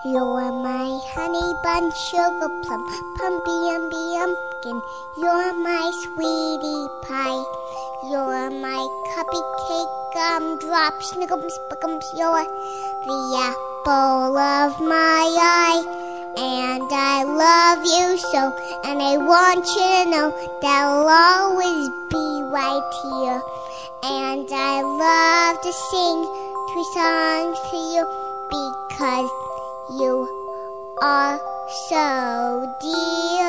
You're my honey bun, sugar plum, pumpy umby umpkin. You're my sweetie pie. You're my CupCake, gumdrop, snickums, spickums. You're the apple of my eye. And I love you so, and I want you to know that I'll always be right here. And I love to sing 2 songs to you because you are so dear.